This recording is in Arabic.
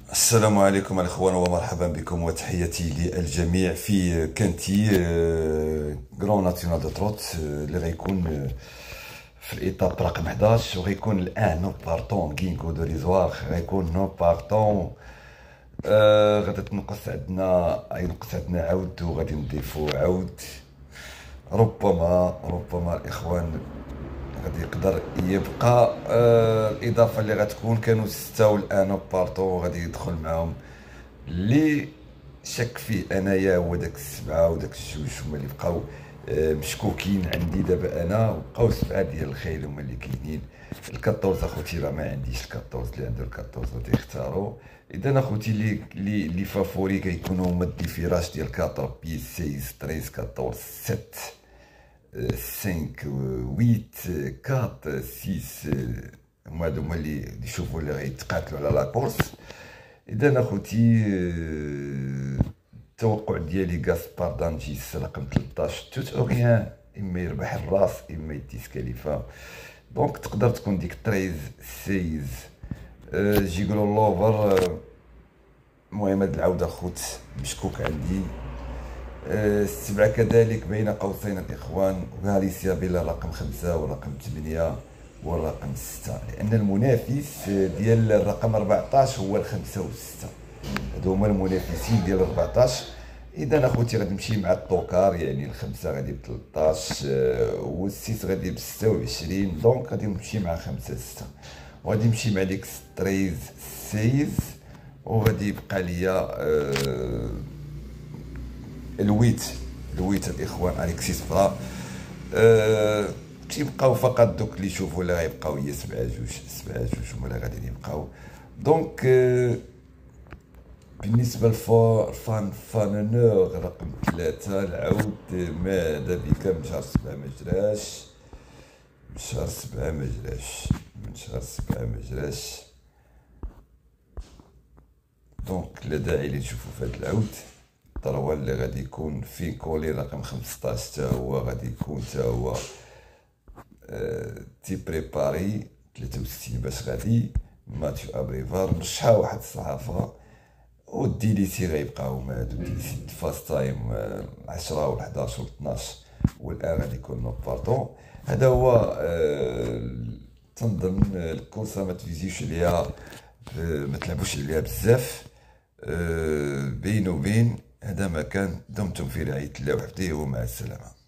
السلام عليكم الاخوان ومرحبا بكم وتحياتي للجميع في كانتي غران ناسيونال دو تروت اللي غيكون في الايطاب رقم 11 وغيكون الان نو بارطون غينكو دو ريزوار غيكون نو بارطون. غادي ينقص عندنا عود وغادي نضيفو عود. ربما الاخوان غادي يقدر يبقى الاضافه اللي غتكون كانوا 6 والان بارطو غادي يدخل معاهم. اللي شك فيه انايا هو داك 7 وداك 2 هما اللي بقاو مشكوكين عندي دابا. انا بقاو 7 ديال الخيل هما اللي كاينين. ال14 اخوتي راه ما عنديش ال14، اللي عنده ال14 غادي يختاروا. اذا اخوتي اللي فافوري كيكونوا هما الديفيراج ديال 4 بيس 6 13 14 7 5 8 4 6. هما اللي يشوفوا اللي غيتقاتلوا على لاكورس. اذا اخوتي التوقع ديالي غاسبار دانجيس رقم 13 توت اوريان، اما يربح الراس اما يديسكاليفا. دونك تقدر تكون ديك 13 16 جيغلو لوفر. المهم هاد العوده خوت مشكوك عندي. السبعة كذلك بين قوسين الإخوان، وغاليسيا بلا رقم 5 ورقم 8 والرقم 6، لأن المنافس ديال الرقم 14 هو ال5 و6. هادو هما المنافسين ديال 14. إذا أخوتي غادي نمشي مع الطوكار، يعني ال5 غادي ب 13 و6 غادي ب 26. دونك غادي نمشي مع 5 6 وغادي نمشي مع ديك 13 16 وغادي يبقى ليا الويت الاخوان اليكسيس فرا. تيبقاو فقط دوك اللي يشوفوا اللي غيبقاو هي 7 جوج هما اللي غادي يبقاو. دونك بالنسبه فانونور رقم 3 العود ماذا بك من شهر 7 ما جراش، من شهر 7 ما جراش. دونك لا داعي لنشوفوا في هذا العود. الطروال اللي غادي يكون في كولي رقم 15 تا هو غادي يكون تا هو تي بريباري 63 باش غادي ماتيو ابريفار نرشحها واحد الصحافه. والديليسي غيبقاو هما هادو ديليسي فاست تايم 10 و11 و12 والان غادي يكون نو بارطون. هذا هو تنظن الكورسه ما تفيزيوش عليها، ما تلعبوش عليها بزاف. بين وبين هذا ما كان. دمتم في رعاية الله وحفظه ومع السلامة.